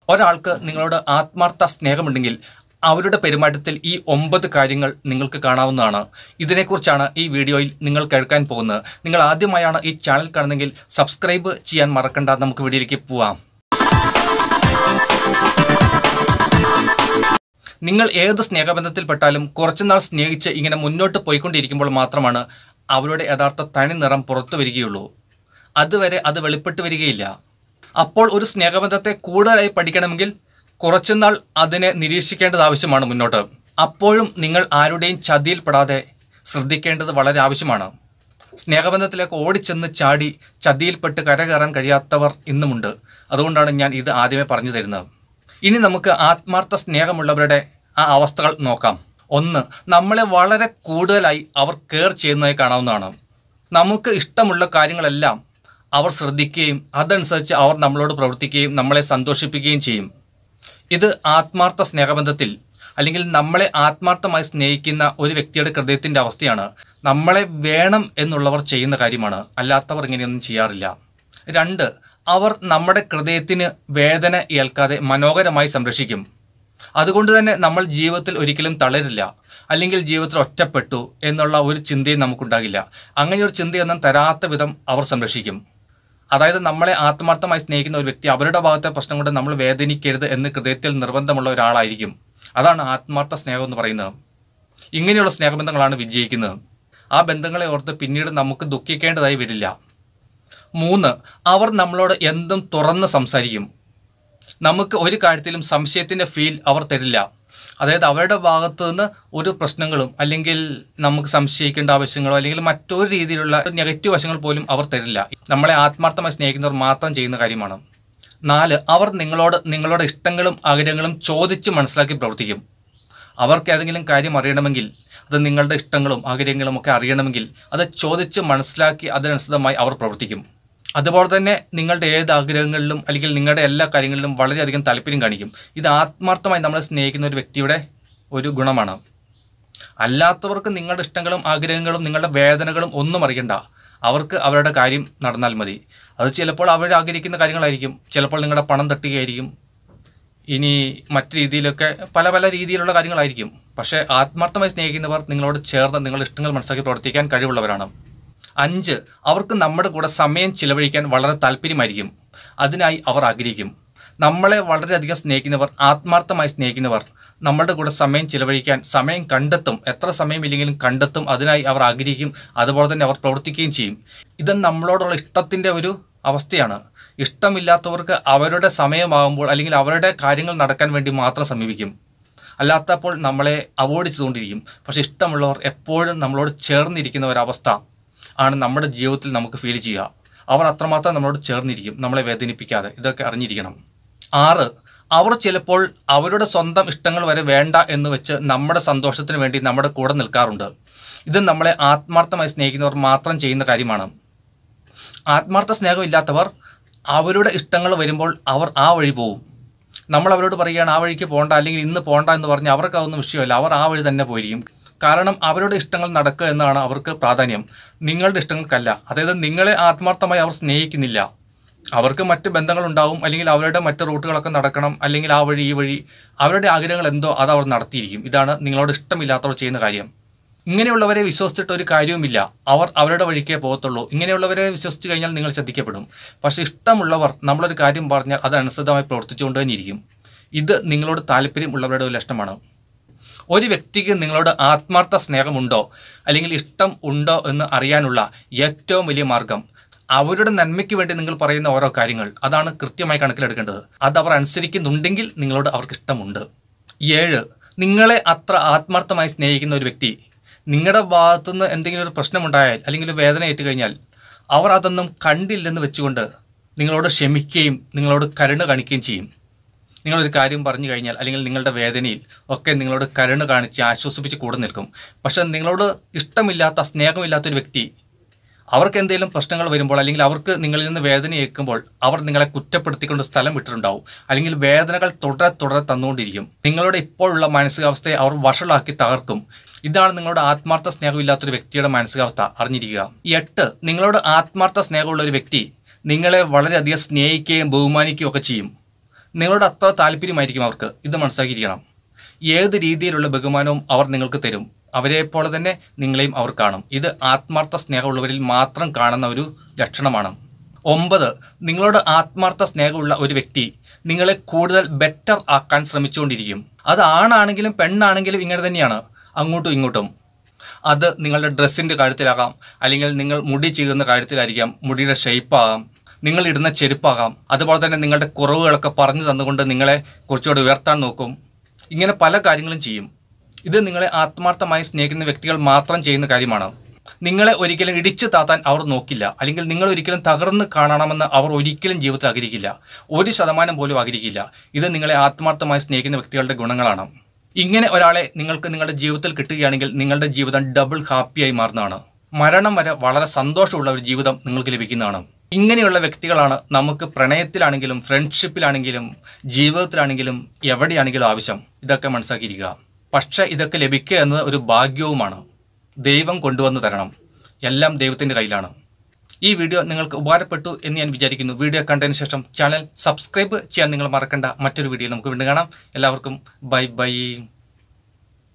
ഒരാൾക്ക് നിങ്ങളോട് ആത്മാർത്ഥ സ്നേഹമുണ്ടെങ്കിൽ അവരുടെ പെരുമാറ്റത്തിൽ ഈ 9 കാര്യങ്ങൾ നിങ്ങൾക്ക് കാണാവുന്നതാണ്. ഇതിനെക്കുറിച്ചാണ് ഈ വീഡിയോയിൽ നിങ്ങൾ കേൾക്കാൻ പോകുന്നത്. നിങ്ങൾ ആദ്യമായാണ് ഈ ചാനൽ കാണുന്നതെങ്കിൽ സബ്സ്ക്രൈബ് ചെയ്യാൻ മറക്കണ്ട. നമുക്ക് വീഡിയോയിലേക്ക് പോവാം. നിങ്ങൾ ഏത് സ്നേഹബന്ധത്തിൽപ്പെട്ടാലും കുറച്ചുനാൾ സ്നേഹിച്ച് ഇങ്ങനെ മുന്നോട്ട് പോയിക്കൊണ്ടിരിക്കുമ്പോൾ മാത്രമാണ് അവരുടെ യഥാർത്ഥ തനി നിറം പുറത്തു വരികയുള്ളൂ. അതുവരെ അത് വെളിപ്പെട്ട് വരികയില്ല. അപ്പോൾ ഒരു സ്നേഹബന്ധത്തെ കൂടുതലായി പഠിക്കണമെങ്കിൽ കുറച്ചുനാൾ അതിനെ നിരീക്ഷിക്കേണ്ടത് ആവശ്യമാണ് മുന്നോട്ട്. അപ്പോഴും നിങ്ങൾ ആരുടെയും ചതിയിൽപ്പെടാതെ ശ്രദ്ധിക്കേണ്ടത് വളരെ ആവശ്യമാണ്. സ്നേഹബന്ധത്തിലേക്ക് ഓടിച്ചെന്ന് ചാടി ചതിയിൽപ്പെട്ട് കരകയറാൻ കഴിയാത്തവർ ഇന്നുമുണ്ട്. അതുകൊണ്ടാണ് ഞാൻ ഇത് ആദ്യമേ പറഞ്ഞു തരുന്നത്. ഇനി നമുക്ക് ആത്മാർത്ഥ സ്നേഹമുള്ളവരുടെ ആ അവസ്ഥകൾ നോക്കാം. 1. നമ്മളെ വളരെ കൂടുതലായി അവർ കെയർ ചെയ്യുന്നതായി കാണാവുന്നതാണ്. നമുക്ക് ഇഷ്ടമുള്ള കാര്യങ്ങളെല്ലാം അവർ ശ്രദ്ധിക്കുകയും അതനുസരിച്ച് അവർ നമ്മളോട് പ്രവർത്തിക്കുകയും നമ്മളെ സന്തോഷിപ്പിക്കുകയും ചെയ്യും. ഇത് ആത്മാർത്ഥ സ്നേഹബന്ധത്തിൽ അല്ലെങ്കിൽ നമ്മളെ ആത്മാർത്ഥമായി സ്നേഹിക്കുന്ന ഒരു വ്യക്തിയുടെ ഹൃദയത്തിൻ്റെ അവസ്ഥയാണ്. നമ്മളെ വേണം എന്നുള്ളവർ ചെയ്യുന്ന കാര്യമാണ്, അല്ലാത്തവർ ഇങ്ങനെയൊന്നും ചെയ്യാറില്ല. 2. അവർ നമ്മുടെ ഹൃദയത്തിന് വേദന ഏൽക്കാതെ മനോഹരമായി സംരക്ഷിക്കും. അതുകൊണ്ട് തന്നെ നമ്മൾ ജീവിതത്തിൽ ഒരിക്കലും തളരില്ല, അല്ലെങ്കിൽ ജീവിതത്തിൽ ഒറ്റപ്പെട്ടു എന്നുള്ള ഒരു ചിന്തയും നമുക്കുണ്ടാകില്ല. അങ്ങനെയൊരു ചിന്തയൊന്നും തരാത്ത വിധം അവർ സംരക്ഷിക്കും. അതായത് നമ്മളെ ആത്മാർത്ഥമായി സ്നേഹിക്കുന്ന ഒരു വ്യക്തി അവരുടെ ഭാഗത്തെ പ്രശ്നം കൊണ്ട് നമ്മൾ വേദനിക്കരുത് എന്ന് ഹൃദയത്തിൽ നിർബന്ധമുള്ള ഒരാളായിരിക്കും. അതാണ് ആത്മാർത്ഥ സ്നേഹം എന്ന് പറയുന്നത്. ഇങ്ങനെയുള്ള സ്നേഹബന്ധങ്ങളാണ് വിജയിക്കുന്നത്. ആ ബന്ധങ്ങളെ ഓർത്ത് പിന്നീട് നമുക്ക് ദുഃഖിക്കേണ്ടതായി വരില്ല. 3. അവർ നമ്മളോട് എന്തും തുറന്ന് സംസാരിക്കും. നമുക്ക് ഒരു കാര്യത്തിലും സംശയത്തിൻ്റെ ഫീൽ അവർ തരില്ല. അതായത് അവരുടെ ഭാഗത്തു നിന്ന് ഒരു പ്രശ്നങ്ങളും അല്ലെങ്കിൽ നമുക്ക് സംശയിക്കേണ്ട ആവശ്യങ്ങളോ അല്ലെങ്കിൽ മറ്റൊരു രീതിയിലുള്ള നെഗറ്റീവ് വശങ്ങൾ പോലും അവർ തരില്ല. നമ്മളെ ആത്മാർത്ഥമായി സ്നേഹിക്കുന്നവർ മാത്രം ചെയ്യുന്ന കാര്യമാണ്. 4. അവർ നിങ്ങളുടെ ഇഷ്ടങ്ങളും ആഗ്രഹങ്ങളും ചോദിച്ച് മനസ്സിലാക്കി പ്രവർത്തിക്കും. അവർക്ക് ഏതെങ്കിലും കാര്യം അറിയണമെങ്കിൽ, അത് നിങ്ങളുടെ ഇഷ്ടങ്ങളും ആഗ്രഹങ്ങളും ഒക്കെ അറിയണമെങ്കിൽ അത് ചോദിച്ച് മനസ്സിലാക്കി അതിനനുസൃതമായി അവർ പ്രവർത്തിക്കും. അതുപോലെ തന്നെ നിങ്ങളുടെ ഏത് ആഗ്രഹങ്ങളിലും അല്ലെങ്കിൽ നിങ്ങളുടെ എല്ലാ കാര്യങ്ങളിലും വളരെയധികം താല്പര്യം കാണിക്കും. ഇത് ആത്മാർത്ഥമായി നമ്മളെ സ്നേഹിക്കുന്ന ഒരു വ്യക്തിയുടെ ഒരു ഗുണമാണ്. അല്ലാത്തവർക്ക് നിങ്ങളുടെ ഇഷ്ടങ്ങളും ആഗ്രഹങ്ങളും നിങ്ങളുടെ വേദനകളും ഒന്നും അറിയണ്ട. അവർക്ക് അവരുടെ കാര്യം നടന്നാൽ മതി. അത് ചിലപ്പോൾ അവർ ആഗ്രഹിക്കുന്ന കാര്യങ്ങളായിരിക്കും, ചിലപ്പോൾ നിങ്ങളുടെ പണം തട്ടുകയായിരിക്കും, ഇനി മറ്റു രീതിയിലൊക്കെ പല പല രീതിയിലുള്ള കാര്യങ്ങളായിരിക്കും. പക്ഷേ ആത്മാർത്ഥമായി സ്നേഹിക്കുന്നവർ നിങ്ങളോട് ചേർന്ന് നിങ്ങളുടെ ഇഷ്ടങ്ങൾ മനസ്സിലാക്കി പ്രവർത്തിക്കാൻ കഴിവുള്ളവരാണ്. 5. അവർക്ക് നമ്മുടെ കൂടെ സമയം ചിലവഴിക്കാൻ വളരെ താല്പര്യമായിരിക്കും. അതിനായി അവർ ആഗ്രഹിക്കും. നമ്മളെ വളരെയധികം സ്നേഹിക്കുന്നവർ, ആത്മാർത്ഥമായി സ്നേഹിക്കുന്നവർ നമ്മളുടെ കൂടെ സമയം ചിലവഴിക്കാൻ സമയം കണ്ടെത്തും. എത്ര സമയമില്ലെങ്കിലും കണ്ടെത്തും. അതിനായി അവർ ആഗ്രഹിക്കും. അതുപോലെ തന്നെ അവർ പ്രവർത്തിക്കുകയും ചെയ്യും. ഇത് നമ്മളോടുള്ള ഇഷ്ടത്തിൻ്റെ ഒരു അവസ്ഥയാണ്. ഇഷ്ടമില്ലാത്തവർക്ക് അവരുടെ സമയമാകുമ്പോൾ അല്ലെങ്കിൽ അവരുടെ കാര്യങ്ങൾ നടക്കാൻ വേണ്ടി മാത്രം സമീപിക്കും. അല്ലാത്തപ്പോൾ നമ്മളെ അവോയ്ഡ് ചെയ്തുകൊണ്ടിരിക്കും. പക്ഷേ ഇഷ്ടമുള്ളവർ എപ്പോഴും നമ്മളോട് ചേർന്നിരിക്കുന്ന ഒരവസ്ഥ ആണ് നമ്മുടെ ജീവിതത്തിൽ നമുക്ക് ഫീൽ ചെയ്യുക. അവർ അത്രമാത്രം നമ്മളോട് ചേർന്നിരിക്കും, നമ്മളെ വേദനിപ്പിക്കാതെ. ഇതൊക്കെ അറിഞ്ഞിരിക്കണം. 6. അവർ ചിലപ്പോൾ അവരുടെ സ്വന്തം ഇഷ്ടങ്ങൾ വരെ വേണ്ട എന്ന് വെച്ച് നമ്മുടെ സന്തോഷത്തിന് വേണ്ടി നമ്മുടെ കൂടെ നിൽക്കാറുണ്ട്. ഇത് നമ്മളെ ആത്മാർത്ഥമായി സ്നേഹിക്കുന്നവർ മാത്രം ചെയ്യുന്ന കാര്യമാണ്. ആത്മാർത്ഥ സ്നേഹമില്ലാത്തവർ അവരുടെ ഇഷ്ടങ്ങൾ വരുമ്പോൾ അവർ ആ വഴി പോവും. നമ്മൾ അവരോട് പറയുകയാണ് ആ വഴിക്ക് പോകണ്ട അല്ലെങ്കിൽ ഇന്ന് പോകണ്ട എന്ന് പറഞ്ഞാൽ അവർക്ക് അതൊന്നും വിഷയമല്ല. അവർ ആ വഴി തന്നെ പോയിരിക്കും. കാരണം അവരുടെ ഇഷ്ടങ്ങൾ നടക്കുക എന്നാണ് അവർക്ക് പ്രാധാന്യം, നിങ്ങളുടെ ഇഷ്ടങ്ങൾക്കല്ല. അതായത് നിങ്ങളെ ആത്മാർത്ഥമായി അവർ സ്നേഹിക്കുന്നില്ല. അവർക്ക് മറ്റ് ബന്ധങ്ങളുണ്ടാവും, അല്ലെങ്കിൽ അവരുടെ മറ്റ് റൂട്ടുകളൊക്കെ നടക്കണം, അല്ലെങ്കിൽ ആ വഴി ഈ വഴി അവരുടെ ആഗ്രഹങ്ങൾ എന്തോ അത് അവർ നടത്തിയിരിക്കും. ഇതാണ് നിങ്ങളോട് ഇഷ്ടമില്ലാത്തവർ ചെയ്യുന്ന കാര്യം. ഇങ്ങനെയുള്ളവരെ വിശ്വസിച്ചിട്ട് ഒരു കാര്യവുമില്ല. അവർ അവരുടെ വഴിക്കേ പോകത്തുള്ളൂ. ഇങ്ങനെയുള്ളവരെ വിശ്വസിച്ച് കഴിഞ്ഞാൽ നിങ്ങൾ ശ്രദ്ധിക്കപ്പെടും. പക്ഷേ ഇഷ്ടമുള്ളവർ നമ്മളൊരു കാര്യം പറഞ്ഞാൽ അതനുസൃതമായി പ്രവർത്തിച്ചുകൊണ്ട് തന്നെ ഇരിക്കും. ഇത് നിങ്ങളോട് താല്പര്യമുള്ളവരുടെ ഒരു ലക്ഷണമാണ്. ഒരു വ്യക്തിക്ക് നിങ്ങളോട് ആത്മാർത്ഥ സ്നേഹമുണ്ടോ അല്ലെങ്കിൽ ഇഷ്ടം ഉണ്ടോ എന്ന് അറിയാനുള്ള ഏറ്റവും വലിയ മാർഗം അവരുടെ നന്മയ്ക്ക് വേണ്ടി നിങ്ങൾ പറയുന്ന ഓരോ കാര്യങ്ങൾ, അതാണ് കൃത്യമായി കണക്കിലെടുക്കേണ്ടത്. അത് അവർ അനുസരിക്കുന്നുണ്ടെങ്കിൽ നിങ്ങളോട് അവർക്ക് ഇഷ്ടമുണ്ട്. 7. നിങ്ങളെ അത്ര ആത്മാർത്ഥമായി സ്നേഹിക്കുന്ന ഒരു വ്യക്തി നിങ്ങളുടെ ഭാഗത്തുനിന്ന് എന്തെങ്കിലും ഒരു പ്രശ്നമുണ്ടായാൽ അല്ലെങ്കിൽ ഒരു വേദന ഏറ്റു കഴിഞ്ഞാൽ അവർ അതൊന്നും കണ്ടില്ലെന്ന് വെച്ചുകൊണ്ട് നിങ്ങളോട് ക്ഷമിക്കുകയും നിങ്ങളോട് കരുണ കാണിക്കുകയും ചെയ്യും. നിങ്ങളൊരു കാര്യം പറഞ്ഞു കഴിഞ്ഞാൽ അല്ലെങ്കിൽ നിങ്ങളുടെ വേദനയിൽ ഒക്കെ നിങ്ങളോട് കരുണ കാണിച്ച് ആശ്വസിപ്പിച്ച് കൂടെ നിൽക്കും. പക്ഷേ നിങ്ങളോട് ഇഷ്ടമില്ലാത്ത സ്നേഹമില്ലാത്തൊരു വ്യക്തി അവർക്ക് എന്തെങ്കിലും പ്രശ്നങ്ങൾ വരുമ്പോൾ അല്ലെങ്കിൽ അവർക്ക് നിങ്ങളിൽ നിന്ന് വേദന ഏൽക്കുമ്പോൾ അവർ നിങ്ങളെ കുറ്റപ്പെടുത്തിക്കൊണ്ട് സ്ഥലം വിട്ടിട്ടുണ്ടാവും, അല്ലെങ്കിൽ വേദനകൾ തുടരെ തന്നുകൊണ്ടിരിക്കും. നിങ്ങളുടെ ഇപ്പോഴുള്ള മാനസികാവസ്ഥയെ അവർ വഷളാക്കി തകർക്കും. ഇതാണ് നിങ്ങളുടെ ആത്മാർത്ഥ സ്നേഹമില്ലാത്തൊരു വ്യക്തിയുടെ മാനസികാവസ്ഥ, അറിഞ്ഞിരിക്കുക. 8. നിങ്ങളോട് ആത്മാർത്ഥ സ്നേഹമുള്ള ഒരു വ്യക്തി നിങ്ങളെ വളരെയധികം സ്നേഹിക്കുകയും ബഹുമാനിക്കുകയും ഒക്കെ ചെയ്യും. നിങ്ങളുടെ അത്ര താല്പര്യമായിരിക്കും അവർക്ക്. ഇത് മനസ്സിലാക്കിയിരിക്കണം. ഏത് രീതിയിലുള്ള ബഹുമാനവും അവർ നിങ്ങൾക്ക് തരും. അവരെപ്പോലെ തന്നെ നിങ്ങളെയും അവർ കാണും. ഇത് ആത്മാർത്ഥ സ്നേഹമുള്ളവരിൽ മാത്രം കാണുന്ന ഒരു ലക്ഷണമാണ്. 9, നിങ്ങളോട് ആത്മാർത്ഥ സ്നേഹമുള്ള ഒരു വ്യക്തി നിങ്ങളെ കൂടുതൽ ബെറ്റർ ആക്കാൻ ശ്രമിച്ചുകൊണ്ടിരിക്കും. അത് ആണാണെങ്കിലും പെണ്ണാണെങ്കിലും ഇങ്ങനെ തന്നെയാണ്, അങ്ങോട്ടും ഇങ്ങോട്ടും. അത് നിങ്ങളുടെ ഡ്രസ്സിൻ്റെ കാര്യത്തിലാകാം, അല്ലെങ്കിൽ നിങ്ങൾ മുടി ചെയ്യുന്ന കാര്യത്തിലായിരിക്കാം, മുടിയുടെ ഷേപ്പാകാം, നിങ്ങൾ ഇടുന്ന ചെരുപ്പാകാം. അതുപോലെ തന്നെ നിങ്ങളുടെ കുറവുകളൊക്കെ പറഞ്ഞു തന്നുകൊണ്ട് നിങ്ങളെ കുറച്ചുകൂടെ ഉയർത്താൻ നോക്കും. ഇങ്ങനെ പല കാര്യങ്ങളും ചെയ്യും. ഇത് നിങ്ങളെ ആത്മാർത്ഥമായി സ്നേഹിക്കുന്ന വ്യക്തികൾ മാത്രം ചെയ്യുന്ന കാര്യമാണ്. നിങ്ങളെ ഒരിക്കലും ഇടിച്ചു താത്താൻ അവർ നോക്കില്ല, അല്ലെങ്കിൽ നിങ്ങൾ ഒരിക്കലും തകർന്ന് കാണണമെന്ന് അവർ ഒരിക്കലും ജീവിതത്തിൽ ആഗ്രഹിക്കില്ല. 1% പോലും ആഗ്രഹിക്കില്ല. ഇത് നിങ്ങളെ ആത്മാർത്ഥമായി സ്നേഹിക്കുന്ന വ്യക്തികളുടെ ഗുണങ്ങളാണ്. ഇങ്ങനെ ഒരാളെ നിങ്ങൾക്ക് നിങ്ങളുടെ ജീവിതത്തിൽ കിട്ടുകയാണെങ്കിൽ നിങ്ങളുടെ ജീവിതം ഡബിൾ ഹാപ്പിയായി മാറുന്നതാണ്. മരണം വരെ വളരെ സന്തോഷമുള്ള ഒരു ജീവിതം നിങ്ങൾക്ക് ലഭിക്കുന്നതാണ്. ഇങ്ങനെയുള്ള വ്യക്തികളാണ് നമുക്ക് പ്രണയത്തിലാണെങ്കിലും ഫ്രണ്ട്ഷിപ്പിലാണെങ്കിലും ജീവിതത്തിലാണെങ്കിലും എവിടെയാണെങ്കിലും ആവശ്യം. ഇതൊക്കെ മനസ്സിലാക്കിയിരിക്കുക. പക്ഷേ ഇതൊക്കെ ലഭിക്കുക എന്നത് ഒരു ഭാഗ്യവുമാണ്. ദൈവം കൊണ്ടുവന്ന് തരണം. എല്ലാം ദൈവത്തിൻ്റെ കയ്യിലാണ്. ഈ വീഡിയോ നിങ്ങൾക്ക് ഉപകാരപ്പെട്ടു എന്ന് ഞാൻ വിചാരിക്കുന്നു. വീഡിയോ കണ്ടതിന് ശേഷം ചാനൽ സബ്സ്ക്രൈബ് ചെയ്യാൻ നിങ്ങൾ മറക്കണ്ട. മറ്റൊരു വീഡിയോ നമുക്ക് വീണ്ടും കാണാം. എല്ലാവർക്കും ബൈ.